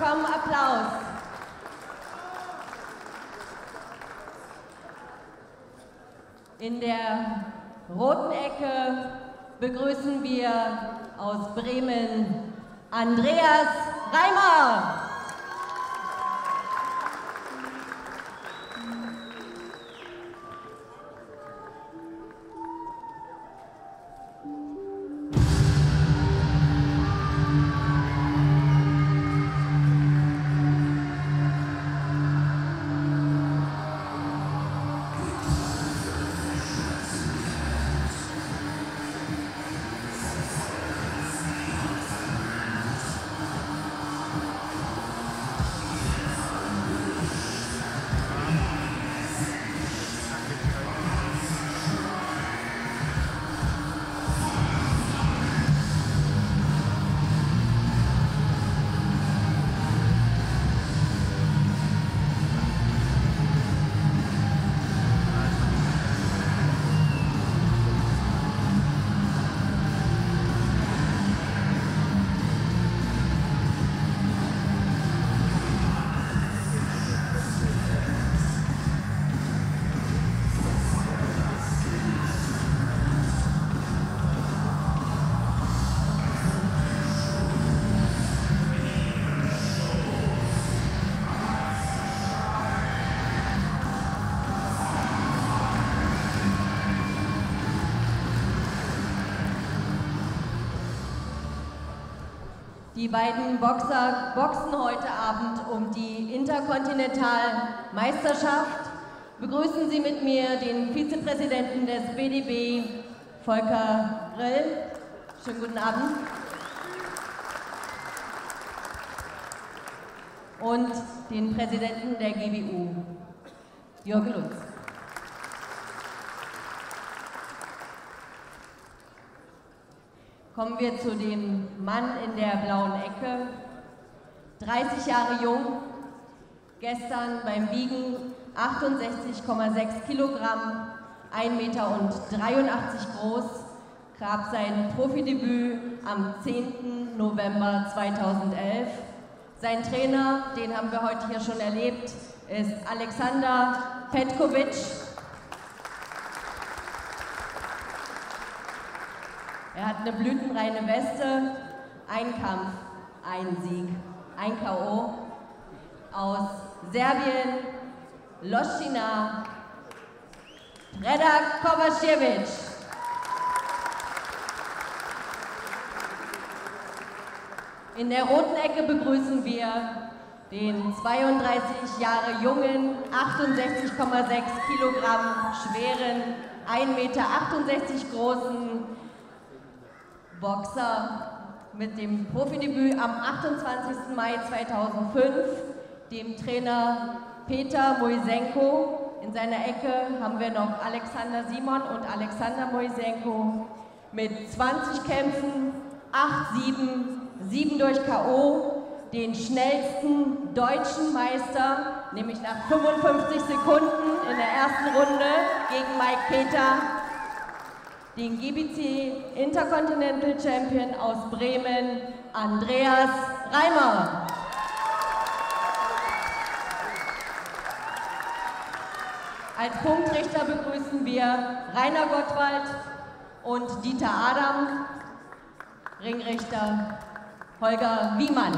bekommen Applaus. In der roten Ecke begrüßen wir aus Bremen Andreas Reimer. Die beiden Boxer boxen heute Abend um die Interkontinentalmeisterschaft. Begrüßen Sie mit mir den Vizepräsidenten des BDB, Volker Grill. Schönen guten Abend. Und den Präsidenten der GBU, Jürgen Lutz. Kommen wir zu dem Mann in der blauen Ecke, 30 Jahre jung, gestern beim Wiegen 68,6 Kilogramm, 1,83 Meter groß, gab sein Profidebüt am 10. November 2011. Sein Trainer, den haben wir heute hier schon erlebt, ist Alexander Petkovic. Er hat eine blütenreine Weste, ein Kampf, ein Sieg, ein K.O. Aus Serbien, Lošina, Predrag Kovačević. In der roten Ecke begrüßen wir den 32 Jahre jungen, 68,6 Kilogramm schweren, 1,68 Meter großen Boxer mit dem Profidebüt am 28. Mai 2005, dem Trainer Peter Moisenko. In seiner Ecke haben wir noch Alexander Simon und Alexander Moisenko mit 20 Kämpfen, 8 Siegen, 7 durch K.O., den schnellsten deutschen Meister, nämlich nach 55 Sekunden in der ersten Runde gegen Mike Peter, den GBC Intercontinental Champion aus Bremen, Andreas Reimer. Als Punktrichter begrüßen wir Rainer Gottwald und Dieter Adam, Ringrichter Holger Wiemann.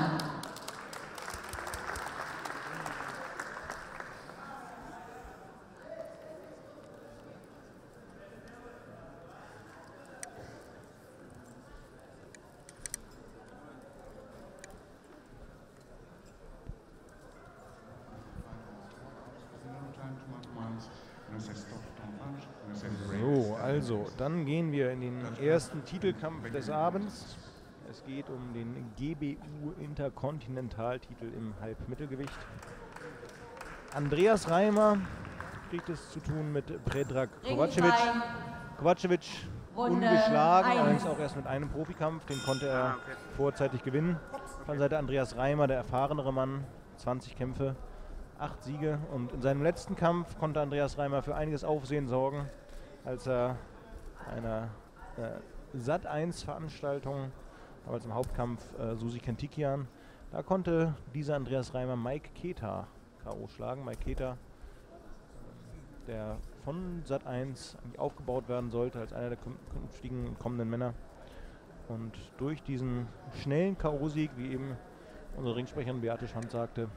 So, also, dann gehen wir in den ersten Titelkampf des Abends. Es geht um den GBU Interkontinentaltitel im Halbmittelgewicht. Andreas Reimer kriegt es zu tun mit Predrag Kovačević. Kovačević ungeschlagen, allerdings auch erst mit einem Profikampf, den konnte er vorzeitig gewinnen. Von Seite Andreas Reimer, der erfahrenere Mann, 20 Kämpfe, 8 Siege, und in seinem letzten Kampf konnte Andreas Reimer für einiges Aufsehen sorgen, als er einer Sat.1 Veranstaltung, damals im Hauptkampf Susi Kentikian, Da konnte dieser Andreas Reimer Mike Keter K.O. schlagen. Mike Keter, der von Sat.1 eigentlich aufgebaut werden sollte als einer der künftigen kommenden Männer. Und durch diesen schnellen K.O.-Sieg, wie eben unsere Ringsprecherin Beate Schand sagte,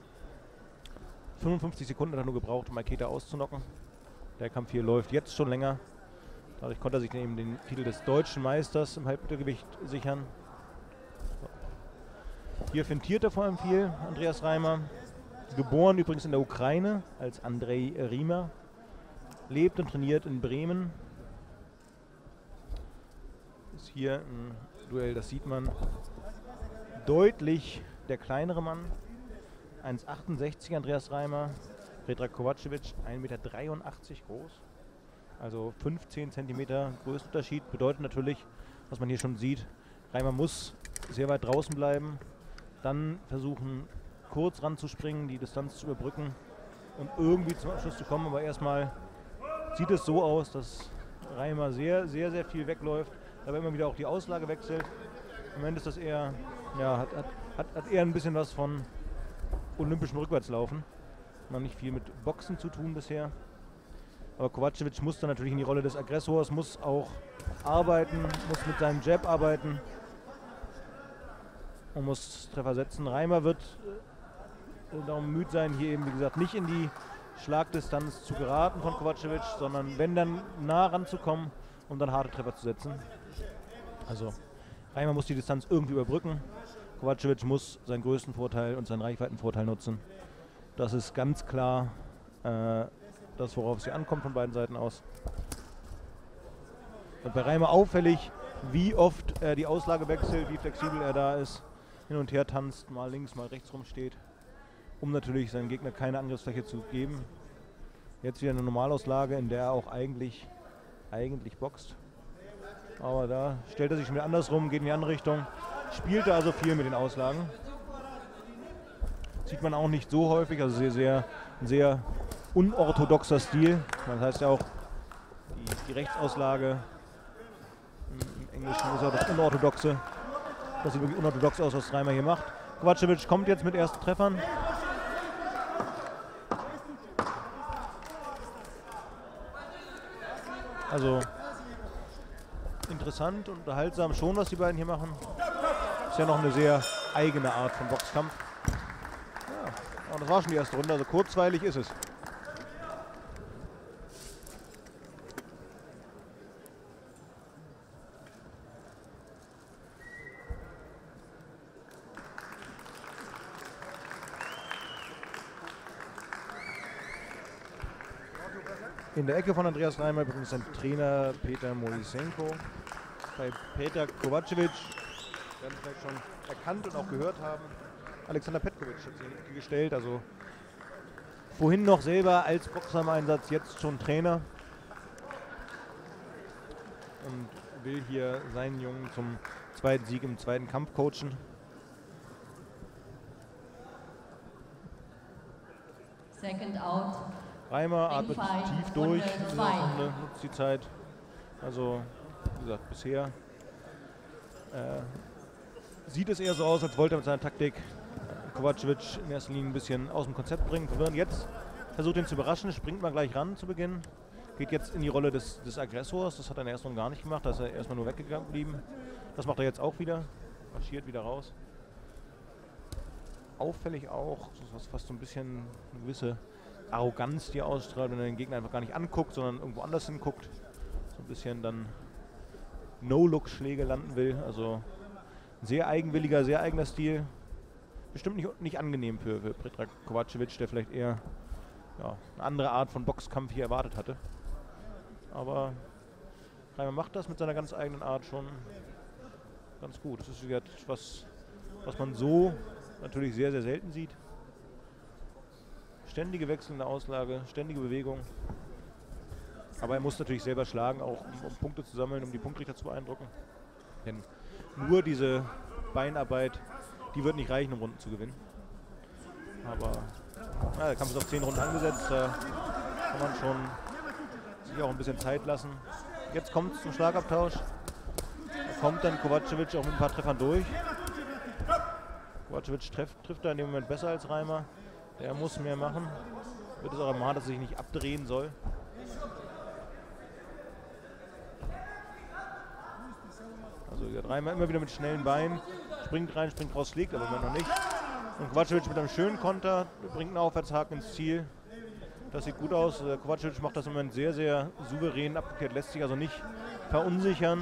55 Sekunden hat er nur gebraucht, um Mike Keter auszunocken. Der Kampf hier läuft jetzt schon länger. Dadurch konnte er sich eben den Titel des deutschen Meisters im Halbmittelgewicht sichern. So. Hier fintiert er vor allem viel, Andreas Reimer. Geboren übrigens in der Ukraine als Andrei Riemer. Lebt und trainiert in Bremen. Ist hier ein Duell, das sieht man. Deutlich der kleinere Mann. 1,68 Andreas Reimer. Predrag Kovacevic 1,83 Meter groß. Also 15 cm Größenunterschied. Bedeutet natürlich, was man hier schon sieht, Reimer muss sehr weit draußen bleiben. Dann versuchen, kurz ranzuspringen, die Distanz zu überbrücken und irgendwie zum Abschluss zu kommen. Aber erstmal sieht es so aus, dass Reimer sehr viel wegläuft. Dabei immer wieder auch die Auslage wechselt. Im Moment ist das eher, ja, hat eher ein bisschen was von olympischem Rückwärtslaufen. Noch nicht viel mit Boxen zu tun bisher. Aber Kovacevic muss dann natürlich in die Rolle des Aggressors, muss auch arbeiten, muss mit seinem Jab arbeiten und muss Treffer setzen. Reimer wird darum bemüht sein, hier eben, wie gesagt, nicht in die Schlagdistanz zu geraten von Kovacevic, sondern wenn dann nah ranzukommen, um dann harte Treffer zu setzen. Also Reimer muss die Distanz irgendwie überbrücken. Kovacevic muss seinen größten Vorteil und seinen Reichweitenvorteil nutzen. Das ist ganz klar das, worauf es hier ankommt von beiden Seiten aus. Und bei Reimer auffällig, wie oft er die Auslage wechselt, wie flexibel er da ist, hin und her tanzt, mal links, mal rechts rum steht, um natürlich seinem Gegner keine Angriffsfläche zu geben. Jetzt wieder eine Normalauslage, in der er auch eigentlich boxt. Aber da stellt er sich schon wieder andersrum, geht in die andere Richtung. Spielt er also viel mit den Auslagen. Sieht man auch nicht so häufig, also sehr unorthodoxer Stil. Das heißt ja auch, die Rechtsauslage im Englischen ist ja das Unorthodoxe. Das sieht wirklich unorthodox aus, was Reimer hier macht. Kovacevic kommt jetzt mit ersten Treffern. Also interessant und unterhaltsam schon, was die beiden hier machen. Ist ja noch eine sehr eigene Art von Boxkampf. Ja, und das war schon die erste Runde, also kurzweilig ist es. In der Ecke von Andreas Reimer übrigens sein Trainer Peter Moisenko. Bei Peter Kovacevic, werden Sie vielleicht schon erkannt und auch gehört haben, Alexander Petkovic hat sich gestellt, also vorhin noch selber als Boxer im Einsatz, jetzt schon Trainer. Und will hier seinen Jungen zum zweiten Sieg im zweiten Kampf coachen. Second out. Reimer atmet tief durch in dieser Runde, nutzt die Zeit. Also, wie gesagt, bisher sieht es eher so aus, als wollte er mit seiner Taktik Kovacevic in erster Linie ein bisschen aus dem Konzept bringen, verwirren. Jetzt versucht ihn zu überraschen, springt mal gleich ran zu Beginn. Geht jetzt in die Rolle des Aggressors, das hat er in der ersten Runde gar nicht gemacht, da ist er erstmal nur weggeblieben. Das macht er jetzt auch wieder, marschiert wieder raus. Auffällig auch, das ist fast so ein bisschen eine gewisse Arroganz, die er ausstrahlt, wenn er den Gegner einfach gar nicht anguckt, sondern irgendwo anders hinguckt. So ein bisschen dann No-Look-Schläge landen will. Also sehr eigenwilliger, sehr eigener Stil. Bestimmt nicht angenehm für Predrag Kovacevic, der vielleicht eher eine andere Art von Boxkampf hier erwartet hatte. Aber Reimer macht das mit seiner ganz eigenen Art schon ganz gut. Das ist etwas, was man so natürlich sehr, sehr selten sieht. Ständige wechselnde Auslage, ständige Bewegung. Aber er muss natürlich selber schlagen, auch um Punkte zu sammeln, um die Punktrichter zu beeindrucken. Denn nur diese Beinarbeit, die wird nicht reichen, um Runden zu gewinnen. Aber der Kampf ist auf 10 Runden angesetzt, da kann man schon sich auch ein bisschen Zeit lassen. Jetzt kommt es zum Schlagabtausch. Da kommt dann Kovacevic auch mit ein paar Treffern durch. Kovacevic trifft da in dem Moment besser als Reimer. Der muss mehr machen. Wird es auch ermahnt, dass er sich nicht abdrehen soll. Also Reimer immer wieder mit schnellen Beinen. Springt rein, springt raus, schlägt aber noch nicht. Und Kovacevic mit einem schönen Konter bringt einen Aufwärtshaken ins Ziel. Das sieht gut aus. Kovacevic macht das im Moment sehr, sehr souverän abgekehrt. Lässt sich also nicht verunsichern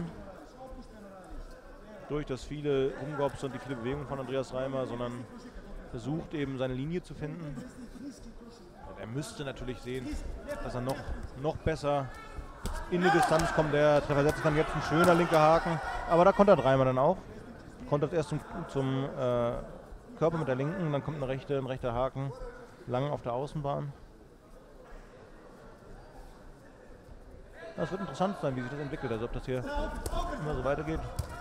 durch das viele Rumgops und die viele Bewegungen von Andreas Reimer, sondern versucht eben seine Linie zu finden. Und er müsste natürlich sehen, dass er noch besser in die Distanz kommt. Der Treffer setzt dann jetzt ein schöner linker Haken, aber da kontert Reimer dann auch. Kontert erst zum Körper mit der linken, dann kommt ein rechter Haken lang auf der Außenbahn. Das wird interessant sein, wie sich das entwickelt, also ob das hier immer so weitergeht.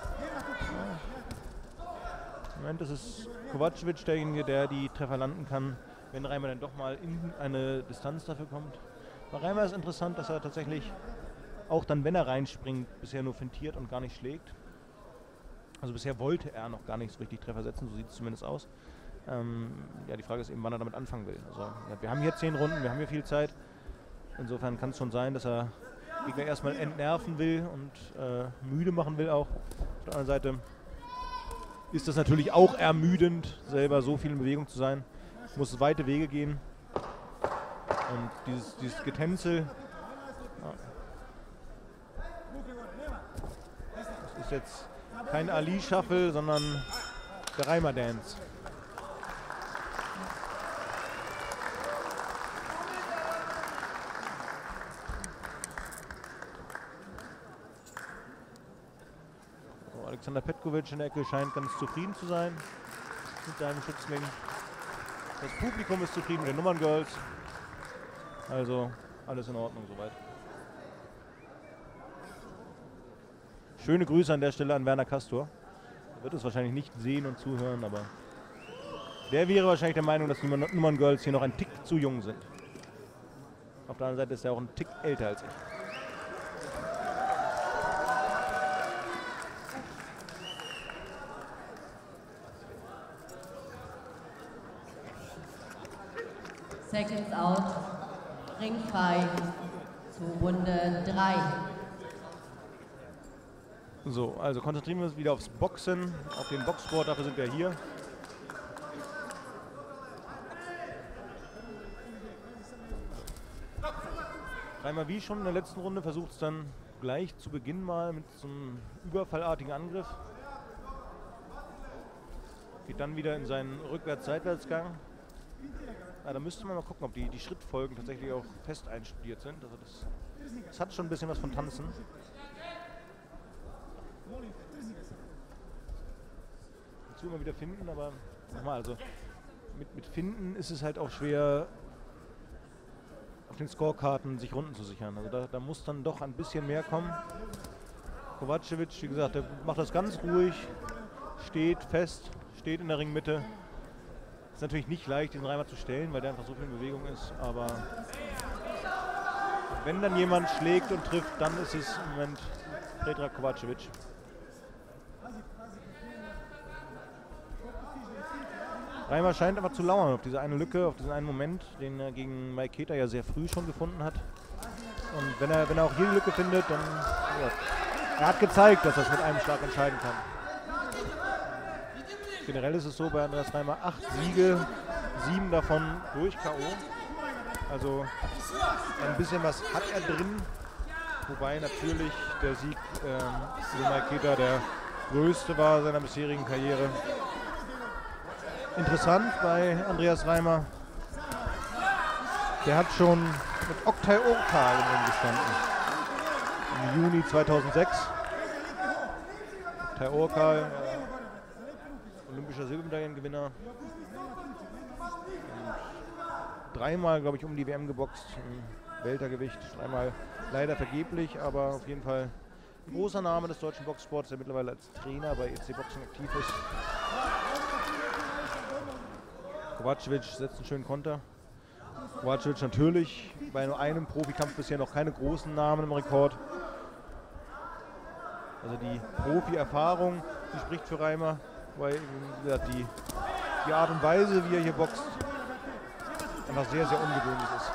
Im Moment ist es Kovacevic derjenige, der die Treffer landen kann, wenn Reimer dann doch mal in eine Distanz dafür kommt. Bei Reimer ist interessant, dass er tatsächlich auch dann, wenn er reinspringt, bisher nur fintiert und gar nicht schlägt. Also bisher wollte er noch gar nicht so richtig Treffer setzen, so sieht es zumindest aus. Ja, die Frage ist eben, wann er damit anfangen will. Also, ja, wir haben hier 10 Runden, wir haben hier viel Zeit. Insofern kann es schon sein, dass er Gegner erstmal entnerven will und müde machen will auch. Auf der anderen Seite ist das natürlich auch ermüdend, selber so viel in Bewegung zu sein. Muss weite Wege gehen. Und dieses Getänzel, das ist jetzt kein Ali-Shuffle, sondern der Reimer-Dance. Alexander Petkovic in der Ecke scheint ganz zufrieden zu sein mit seinem Schützling. Das Publikum ist zufrieden mit den Nummerngirls. Also alles in Ordnung soweit. Schöne Grüße an der Stelle an Werner Castor. Er wird es wahrscheinlich nicht sehen und zuhören, aber der wäre wahrscheinlich der Meinung, dass die Nummerngirls hier noch ein Tick zu jung sind. Auf der anderen Seite ist er auch ein Tick älter als ich. Seconds out, ringfrei zu Runde 3. So, also konzentrieren wir uns wieder aufs Boxen, auf den Boxsport, dafür sind wir hier. Reimer wie schon in der letzten Runde versucht es dann gleich zu Beginn mal mit so einem überfallartigen Angriff. Geht dann wieder in seinen Rückwärts-Seitwärtsgang. Ja, da müsste man mal gucken, ob die Schrittfolgen tatsächlich auch fest einstudiert sind. Also das hat schon ein bisschen was von Tanzen. Dazu immer wieder finden, aber nochmal, also mit Finden ist es halt auch schwer, auf den Scorekarten sich Runden zu sichern. Also da muss dann doch ein bisschen mehr kommen. Kovacevic, wie gesagt, der macht das ganz ruhig, steht fest, steht in der Ringmitte. Ist natürlich nicht leicht, diesen Reimer zu stellen, weil der einfach so viel in Bewegung ist, aber wenn dann jemand schlägt und trifft, dann ist es im Moment Predrag Kovacevic. Reimer scheint aber zu lauern auf diese eine Lücke, auf diesen einen Moment, den er gegen Mike Keter ja sehr früh schon gefunden hat. Und wenn er auch hier die Lücke findet, dann ja, er hat gezeigt, dass er es mit einem Schlag entscheiden kann. Generell ist es so bei Andreas Reimer 8 Siege, 7 davon durch K.O. Also ein bisschen was hat er drin, wobei natürlich der Sieg über Mike Keter der größte war seiner bisherigen Karriere. Interessant bei Andreas Reimer, der hat schon mit Oktay Orkal im Ring gestanden. Im Juni 2006. Oktay Orkal, olympischer Silbermedaillengewinner. Und dreimal, glaube ich, um die WM geboxt im Weltergewicht. Einmal leider vergeblich, aber auf jeden Fall ein großer Name des deutschen Boxsports, der mittlerweile als Trainer bei EC Boxing aktiv ist. Kovacevic setzt einen schönen Konter. Kovacevic natürlich bei nur einem Profikampf bisher noch keine großen Namen im Rekord. Also die Profi-Erfahrung, die spricht für Reimer, weil wie gesagt, die die Art und Weise, wie er hier boxt, einfach sehr, sehr ungewöhnlich ist.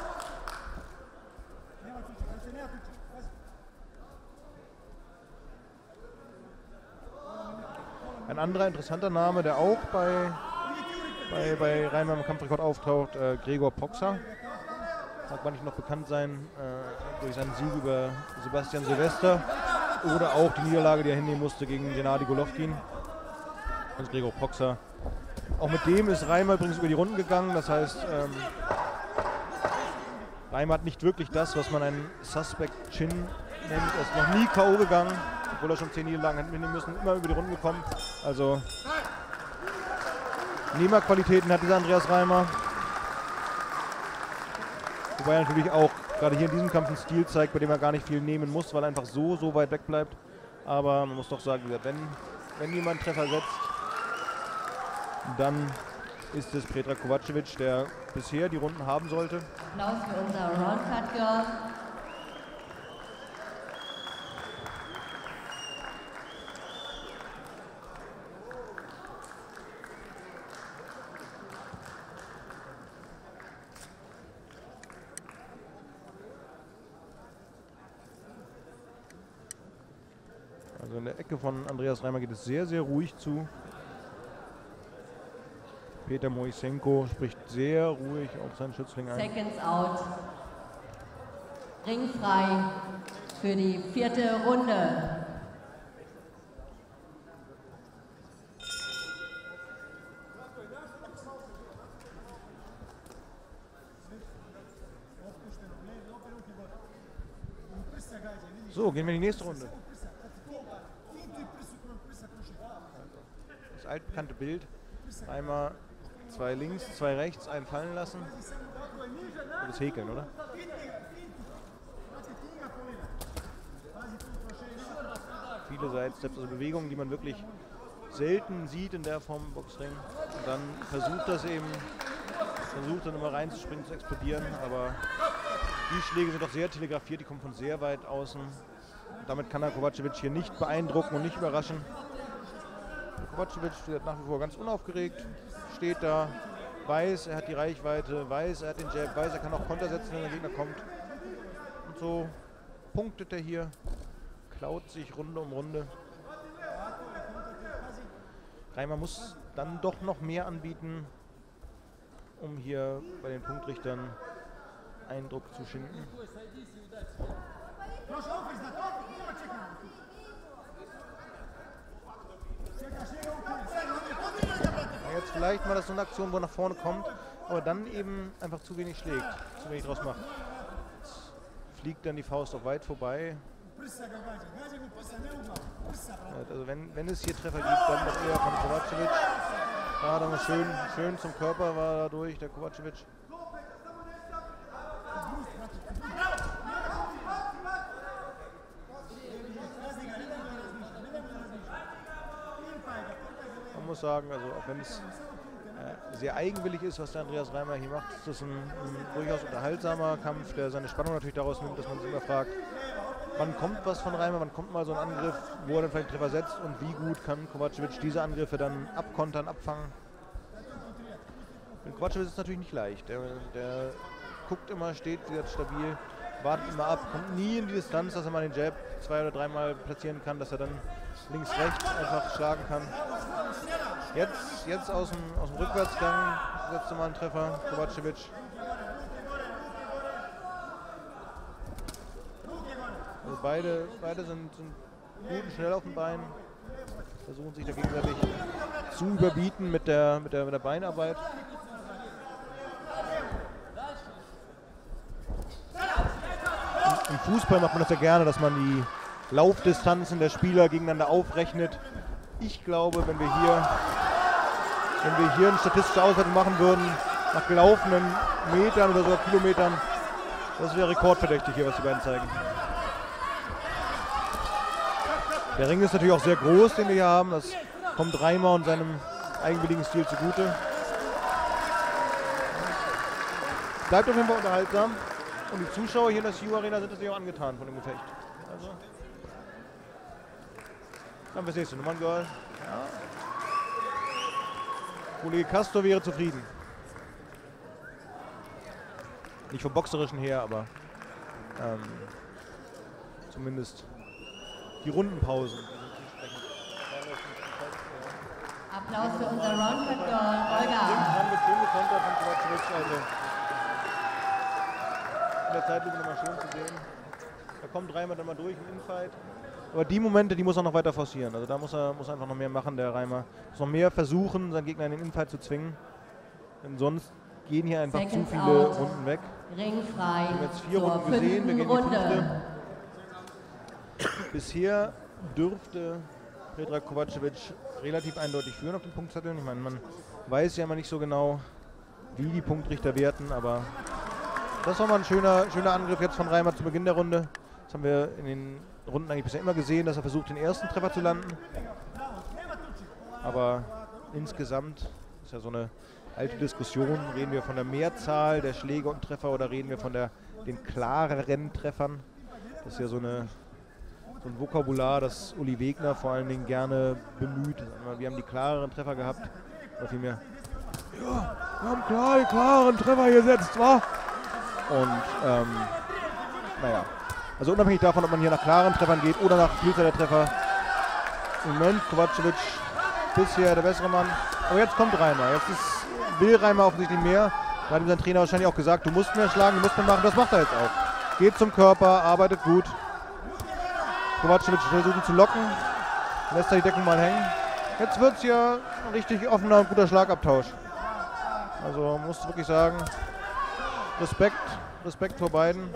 Ein anderer interessanter Name, der auch bei Reimer im Kampfrekord auftaucht, Gregor Poxa. Mag man nicht noch bekannt sein durch seinen Sieg über Sebastian Silvester oder auch die Niederlage, die er hinnehmen musste gegen Gennady Golovkin. Also Gregor Poxa. Auch mit dem ist Reimer übrigens über die Runden gegangen. Das heißt, Reimer hat nicht wirklich das, was man einen Suspect Chin nennt. Er ist noch nie K.O. gegangen, obwohl er schon 10 Niederlagen hat mitnehmen müssen. Immer über die Runden gekommen. Also Nehmerqualitäten hat dieser Andreas Reimer. Wobei er natürlich auch gerade hier in diesem Kampf einen Stil zeigt, bei dem er gar nicht viel nehmen muss, weil er einfach so weit weg bleibt. Aber man muss doch sagen, wenn jemand Treffer setzt, dann ist es Predrag Kovacevic, der bisher die Runden haben sollte. Applaus für unser Roundcut Girl. Also in der Ecke von Andreas Reimer geht es sehr, sehr ruhig zu. Peter Moisenko spricht sehr ruhig auf seinen Schützling ein. Seconds out. Ringfrei für die 4. Runde. So, gehen wir in die nächste Runde. Das altbekannte Bild. Einmal 2 links, 2 rechts, einen fallen lassen. Das Häkeln, oder? Viele Sidesteps, also Bewegungen, die man wirklich selten sieht in der Form im Boxring. Und dann versucht dann immer reinzuspringen, zu explodieren, aber die Schläge sind doch sehr telegrafiert, die kommen von sehr weit außen. Und damit kann er Kovacevic hier nicht beeindrucken und nicht überraschen. Kovacevic steht nach wie vor ganz unaufgeregt, steht da, weiß, er hat die Reichweite, weiß, er hat den Jab, weiß, er kann auch Konter setzen, wenn der Gegner kommt. Und so punktet er hier, klaut sich Runde um Runde. Reimer muss dann doch noch mehr anbieten, um hier bei den Punktrichtern Eindruck zu schinden. Jetzt vielleicht mal das so eine Aktion, wo er nach vorne kommt, aber dann eben einfach zu wenig schlägt, zu wenig draus macht. Jetzt fliegt dann die Faust auch weit vorbei. Also wenn es hier Treffer gibt, dann doch eher von Kovacevic. Ja, dann schön zum Körper war er durch, der Kovacevic. Man muss sagen, also auch wenn es sehr eigenwillig ist, was der Andreas Reimer hier macht, ist das ein durchaus unterhaltsamer Kampf, der seine Spannung natürlich daraus nimmt, dass man sich immer fragt, wann kommt was von Reimer, wann kommt mal so ein Angriff, wo er dann vielleicht Treffer setzt und wie gut kann Kovacevic diese Angriffe dann abkontern, abfangen. Mit Kovacevic ist es natürlich nicht leicht, der guckt immer, steht sehr stabil, wartet immer ab, kommt nie in die Distanz, dass er mal den Jab 2- oder 3-mal platzieren kann, dass er dann links, rechts einfach schlagen kann. Jetzt aus dem Rückwärtsgang setzt er mal einen Treffer, Kovacevic. Also beide sind gut und schnell auf dem Bein, versuchen sich da gegenseitig zu überbieten mit der Beinarbeit. Im Fußball macht man das ja gerne, dass man die Laufdistanzen der Spieler gegeneinander aufrechnet. Ich glaube, wenn wir hier eine statistische Auswertung machen würden, nach gelaufenen Metern oder sogar Kilometern, das wäre rekordverdächtig hier, was die beiden zeigen. Der Ring ist natürlich auch sehr groß, den wir hier haben. Das kommt Reimer und seinem eigenwilligen Stil zugute. Bleibt auf jeden Fall unterhaltsam. Und die Zuschauer hier in der CU Arena sind natürlich auch angetan von dem Gefecht. Also, dann fürs nächste Nummern, Girl. Ja. Kollege Castor wäre zufrieden. Nicht vom Boxerischen her, aber zumindest die Rundenpausen. Applaus für unser Roundcut-Girl, Olga. In der Zeitlupe nochmal schön zu sehen. Da kommt Reimer dann mal durch im Infight. Aber die Momente, die muss er noch weiter forcieren. Also da muss er einfach noch mehr machen, der Reimer. Muss noch mehr versuchen, seinen Gegner in den Infight zu zwingen. Denn sonst gehen hier einfach zu viele Runden weg. Ringfrei. Wir haben jetzt 4 Runden gesehen, wir gehen in die 5. Bisher dürfte Predrag Kovacevic relativ eindeutig führen auf den Punktzetteln. Ich meine, man weiß ja immer nicht so genau, wie die Punktrichter werten, aber das war mal ein schöner Angriff jetzt von Reimer zu Beginn der Runde. Das haben wir in den Runden eigentlich bisher immer gesehen, dass er versucht, den ersten Treffer zu landen. Aber insgesamt ist ja so eine alte Diskussion. Reden wir von der Mehrzahl der Schläge und Treffer oder reden wir von den klareren Treffern? Das ist ja so ein Vokabular, das Uli Wegner vor allen Dingen gerne bemüht. Wir haben die klareren Treffer gehabt. Oder vielmehr, ja, wir haben klar die klaren Treffer gesetzt, wa? Und naja, also unabhängig davon, ob man hier nach klaren Treffern geht oder nach Vielzahl der Treffer. Im Moment Kovacevic bisher der bessere Mann. Aber jetzt kommt Reimer. Jetzt will Reimer offensichtlich mehr. Da hat ihm sein Trainer wahrscheinlich auch gesagt, du musst mehr schlagen, du musst mehr machen. Das macht er jetzt auch. Geht zum Körper, arbeitet gut. Kovacevic versucht ihn zu locken. Lässt er die Deckung mal hängen. Jetzt wird es hier ein richtig offener und guter Schlagabtausch. Also muss wirklich sagen, Respekt vor beiden.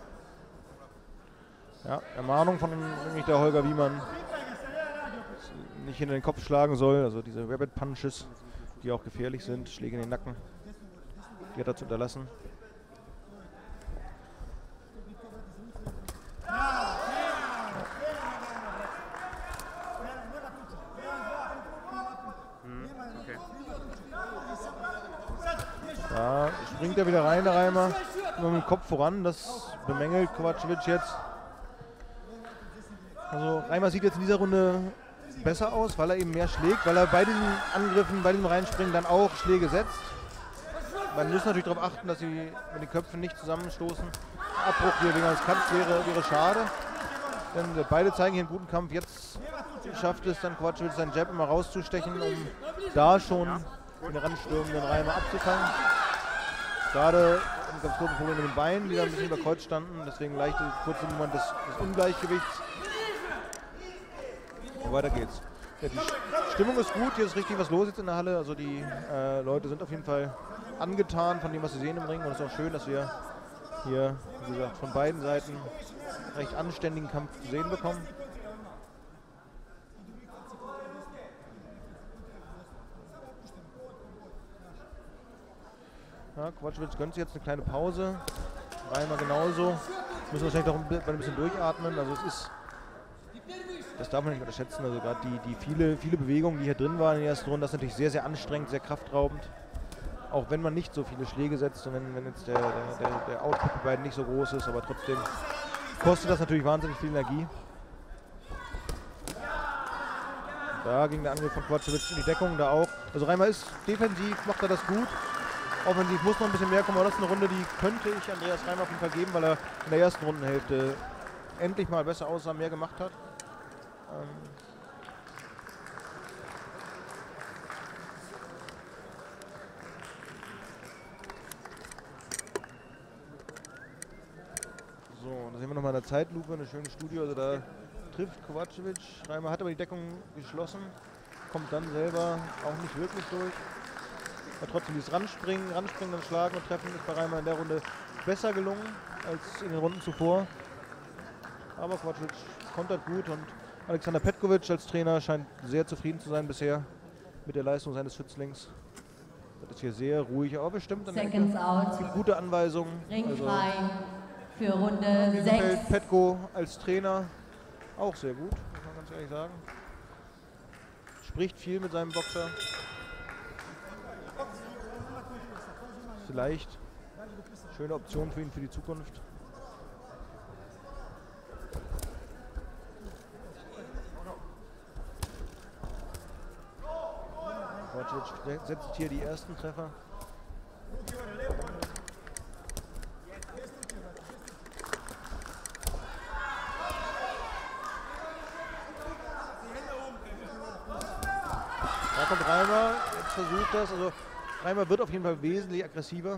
Ja, Ermahnung von nämlich der Holger, wie man nicht in den Kopf schlagen soll. Also diese Rabbit Punches, die auch gefährlich sind, Schläge in den Nacken, die hat er zu unterlassen. Da springt er wieder rein, der Reimer. Immer mit dem Kopf voran, das bemängelt Kovacevic jetzt. Also Reimer sieht jetzt in dieser Runde besser aus, weil er eben mehr schlägt, weil er bei diesen Angriffen, bei diesem Reinspringen dann auch Schläge setzt. Man muss natürlich darauf achten, dass sie mit den Köpfen nicht zusammenstoßen. Abbruch hier wegen eines Kampfs wäre schade. Denn beide zeigen hier einen guten Kampf. Jetzt schafft es dann Kovacevic seinen Jab immer rauszustechen, um da schon den ranstürmenden Reimer abzufangen. Gerade ein ganz kurzes Problem mit den Beinen, die da ein bisschen überkreuzt standen. Deswegen leichte kurze Moment des Ungleichgewichts. Und weiter geht's. Ja, die Stimmung ist gut, hier ist richtig was los jetzt in der Halle. Also die Leute sind auf jeden Fall angetan von dem, was sie sehen im Ring. Und es ist auch schön, dass wir hier, wie gesagt, von beiden Seiten recht anständigen Kampf zu sehen bekommen. Ja, Kovacevic gönnt sich jetzt eine kleine Pause. Reimer genauso. Müssen wir wahrscheinlich doch ein bisschen durchatmen. Also es ist, das darf man nicht unterschätzen. Also gerade die viele Bewegungen, die hier drin waren in der ersten Runde, das ist natürlich sehr, sehr anstrengend, sehr kraftraubend. Auch wenn man nicht so viele Schläge setzt und wenn jetzt der Output bei beiden nicht so groß ist, aber trotzdem kostet das natürlich wahnsinnig viel Energie. Da ging der Angriff von Kovacevic in die Deckung, da auch. Also Reimer ist defensiv, macht er das gut. Offensiv muss noch ein bisschen mehr kommen, aber das ist eine Runde, die könnte ich Andreas Reimer auf jeden Fall geben, weil er in der ersten Rundenhälfte endlich mal besser aussah, mehr gemacht hat. So, da sehen wir nochmal in der Zeitlupe, eine schöne Studie, also da trifft Kovacevic. Reimer hat aber die Deckung geschlossen, kommt dann selber auch nicht wirklich durch. Aber trotzdem dieses Ranspringen, dann Schlagen und Treffen ist bei Reimer in der Runde besser gelungen als in den Runden zuvor. Aber Kovacevic kontert gut und Alexander Petkovic als Trainer scheint sehr zufrieden zu sein bisher mit der Leistung seines Schützlings. Das ist hier sehr ruhig, aber bestimmt an der Ecke. Es gibt gute Anweisungen. Ringfrei für Runde 6. Petko als Trainer auch sehr gut, muss man ganz ehrlich sagen. Spricht viel mit seinem Boxer. Vielleicht schöne Option für ihn für die Zukunft. Kovacevic setzt hier die ersten Treffer. Da kommt Reimer, jetzt versucht das. Also Reimer wird auf jeden Fall wesentlich aggressiver.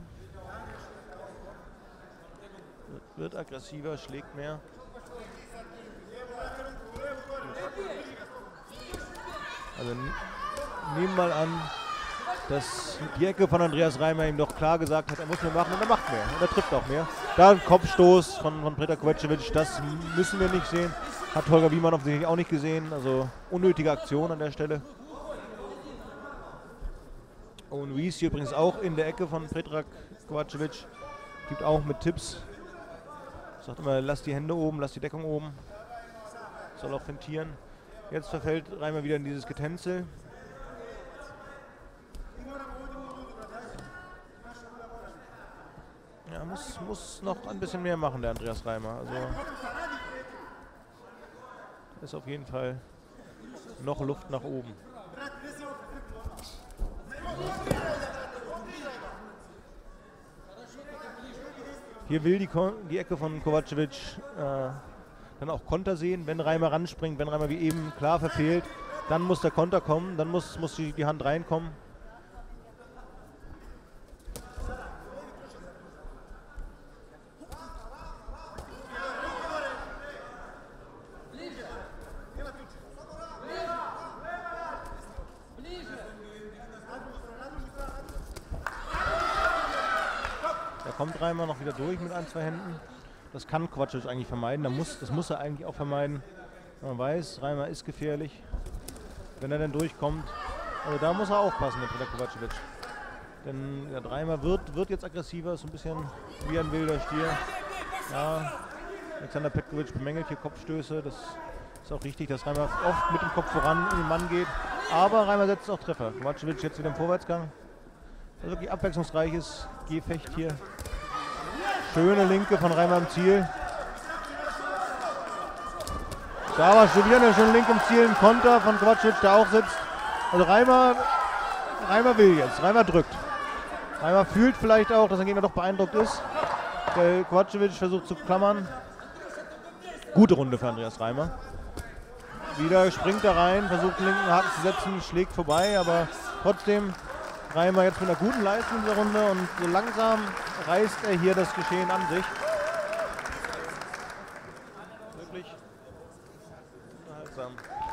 Wird aggressiver, schlägt mehr. Also nehmen mal an, dass die Ecke von Andreas Reimer ihm doch klar gesagt hat, er muss mehr machen und er macht mehr. Und er trifft auch mehr. Da ein Kopfstoß von Predrag Kovacevic, das müssen wir nicht sehen. Hat Holger Wiemann offensichtlich auch nicht gesehen. Also unnötige Aktion an der Stelle. Und Ruiz hier übrigens auch in der Ecke von Predrag Kovacevic. Gibt auch mit Tipps. Sagt immer, lass die Hände oben, lass die Deckung oben. Soll auch feintieren. Jetzt verfällt Reimer wieder in dieses Getänzel. Ja, muss noch ein bisschen mehr machen, der Andreas Reimer. Also ist auf jeden Fall noch Luft nach oben. Hier will die Ecke von Kovacevic dann auch Konter sehen, wenn Reimer ranspringt, wenn Reimer wie eben klar verfehlt, dann muss der Konter kommen, dann muss die Hand reinkommen. Da kommt Reimer noch wieder durch mit ein, zwei Händen. Das kann Kovacevic eigentlich vermeiden, das muss er eigentlich auch vermeiden. Man weiß, Reimer ist gefährlich, wenn er denn durchkommt. Also da muss er aufpassen, der Predrag Kovacevic. Denn der Reimer wird jetzt aggressiver, so ein bisschen wie ein wilder Stier. Ja, Alexander Petkovic bemängelt hier Kopfstöße. Das ist auch richtig, dass Reimer oft mit dem Kopf voran in den Mann geht. Aber Reimer setzt auch Treffer. Kovacevic jetzt wieder im Vorwärtsgang. Das ist wirklich abwechslungsreiches Gefecht hier. Schöne Linke von Reimer im Ziel. Da war schon wieder eine schöne Linke im Ziel. Ein Konter von Kovacevic, der auch sitzt. Also Reimer will jetzt. Reimer drückt. Reimer fühlt vielleicht auch, dass der Gegner doch beeindruckt ist. Der Kovacevic versucht zu klammern. Gute Runde für Andreas Reimer. Wieder springt er rein, versucht den linken Haken zu setzen, schlägt vorbei, aber trotzdem Reimer jetzt mit einer guten Leistung in dieser Runde und so langsam reißt er hier das Geschehen an sich. Wirklich unterhaltsam.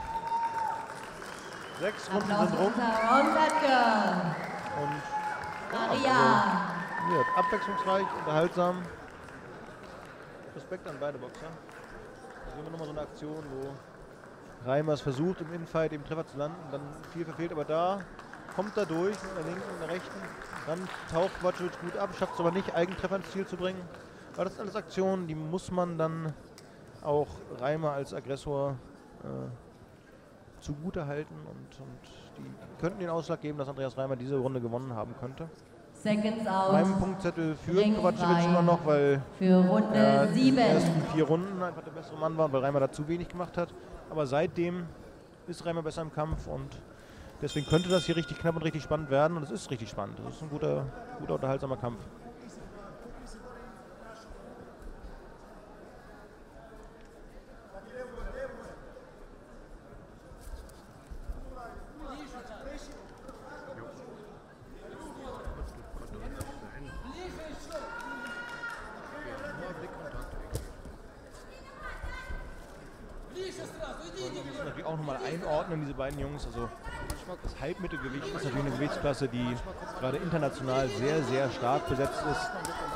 6 Runden sind rum. Und ja, abwechslungsreich, unterhaltsam. Respekt an beide Boxer. Da sehen wir nochmal so eine Aktion, wo Reimer es versucht, im Infight eben Treffer zu landen, dann viel verfehlt, aber da kommt er durch mit der linken und der rechten. Dann taucht Kovacevic gut ab, schafft es aber nicht, Eigentreffer ins Ziel zu bringen. Aber das sind alles Aktionen, die muss man dann auch Reimer als Aggressor zugute halten und die könnten den Ausschlag geben, dass Andreas Reimer diese Runde gewonnen haben könnte. Meinem Punktzettel führt Kovacevic immer noch, weil er in den ersten 4 Runden einfach der bessere Mann war und weil Reimer da zu wenig gemacht hat. Aber seitdem ist Reimer besser im Kampf und deswegen könnte das hier richtig knapp und richtig spannend werden. Und es ist richtig spannend. Das ist ein guter unterhaltsamer Kampf. Auch nochmal einordnen, diese beiden Jungs. Also das Halbmittelgewicht ist natürlich eine Gewichtsklasse, die gerade international sehr, sehr stark besetzt ist.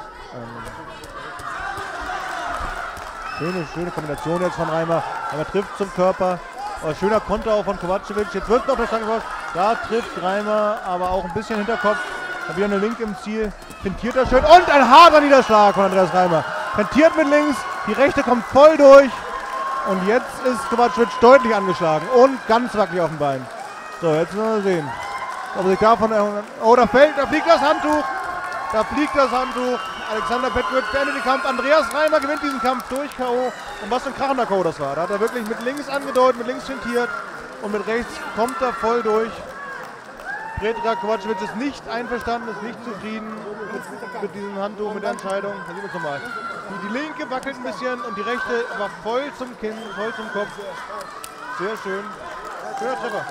Schöne Kombination jetzt von Reimer. Reimer trifft zum Körper. Aber schöner Konter auch von Kovacevic. Jetzt wird noch der Stange. Da trifft Reimer, aber auch ein bisschen Hinterkopf. Dann wieder eine Linke im Ziel. Fintiert er schön. Und ein harter Niederschlag von Andreas Reimer. Fintiert mit links. Die rechte kommt voll durch. Und jetzt ist Kovacevic deutlich angeschlagen und ganz wackelig auf dem Bein. So, jetzt müssen wir sehen. Ob sich davon. Oh, da fliegt das Handtuch. Da fliegt das Handtuch. Alexander Petkovic beendet den Kampf. Andreas Reimer gewinnt diesen Kampf durch K.O. Und was für ein krachender K.O. das war. Da hat er wirklich mit links angedeutet, mit links fintiert und mit rechts kommt er voll durch. Predrag Kovacevic ist nicht einverstanden, ist nicht zufrieden mit diesem Handtuch, mit der Entscheidung. Da sehen wir es nochmal. Die linke wackelt ein bisschen und die rechte aber voll zum Kinn, voll zum Kopf. Sehr schön. Schöner Treffer.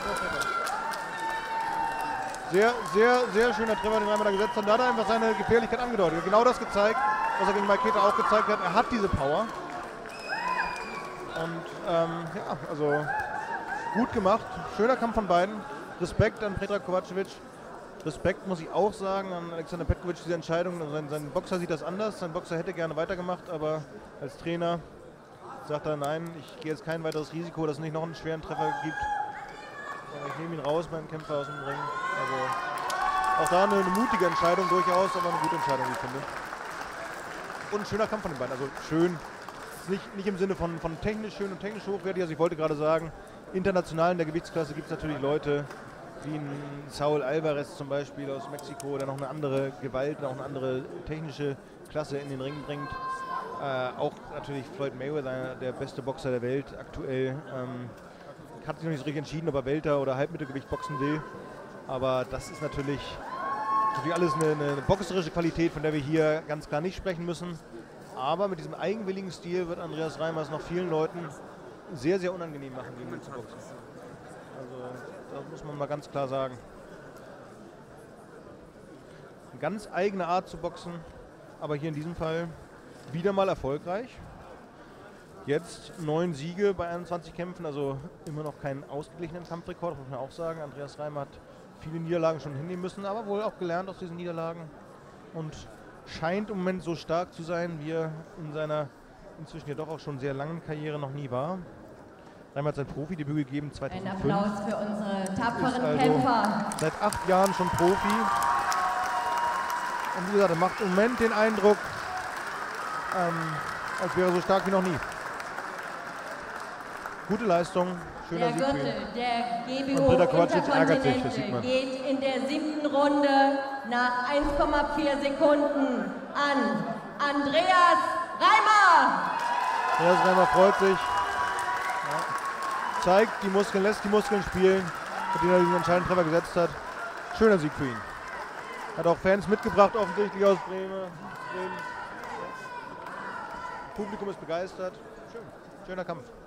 Sehr schöner Treffer, den Reimer da gesetzt hat. Da hat er einfach seine Gefährlichkeit angedeutet. Er hat genau das gezeigt, was er gegen Mike Keter auch gezeigt hat. Er hat diese Power. Und ja, also gut gemacht. Schöner Kampf von beiden. Respekt an Predrag Kovacevic. Respekt muss ich auch sagen an Alexander Petkovic, diese Entscheidung. Sein Boxer sieht das anders. Sein Boxer hätte gerne weitergemacht, aber als Trainer sagt er, nein, ich gehe jetzt kein weiteres Risiko, dass es nicht noch einen schweren Treffer gibt. Ich nehme ihn raus beim Kämpfer aus dem Ring. Also auch da eine mutige Entscheidung durchaus, aber eine gute Entscheidung, wie ich finde. Und ein schöner Kampf von den beiden. Also schön, nicht im Sinne von technisch schön und technisch hochwertig. Also ich wollte gerade sagen, international in der Gewichtsklasse gibt es natürlich Leute, wie ein Saul Alvarez zum Beispiel aus Mexiko, der noch eine andere Gewalt, noch eine andere technische Klasse in den Ring bringt. Auch natürlich Floyd Mayweather, der beste Boxer der Welt aktuell. Hat sich noch nicht so richtig entschieden, ob er Welter- oder Halbmittelgewicht boxen will. Aber das ist natürlich alles eine boxerische Qualität, von der wir hier ganz klar nicht sprechen müssen. Aber mit diesem eigenwilligen Stil wird Andreas Reimer es noch vielen Leuten sehr, sehr unangenehm machen, gegen ihn zu boxen. Also das muss man mal ganz klar sagen. Eine ganz eigene Art zu boxen, aber hier in diesem Fall wieder mal erfolgreich. Jetzt 9 Siege bei 21 Kämpfen, also immer noch keinen ausgeglichenen Kampfrekord, muss man auch sagen. Andreas Reimer hat viele Niederlagen schon hinnehmen müssen, aber wohl auch gelernt aus diesen Niederlagen und scheint im Moment so stark zu sein, wie er in seiner inzwischen ja doch auch schon sehr langen Karriere noch nie war. Reimer hat sein Profidebüt gegeben 2005. Ein Applaus für unsere tapferen also Kämpfer. Seit 8 Jahren schon Profi. Und wie gesagt, er macht im Moment den Eindruck, als wäre er so stark wie noch nie. Gute Leistung, schöner Sieg für ihn. Der GBO Intercontinental geht in der 7. Runde nach 1,4 Sekunden an Andreas Reimer. Andreas Reimer freut sich, ja. Zeigt die Muskeln, lässt die Muskeln spielen, mit denen er diesen entscheidenden Treffer gesetzt hat. Schöner Sieg für ihn. Hat auch Fans mitgebracht, offensichtlich aus Bremen. Publikum ist begeistert. Schön. Schöner Kampf.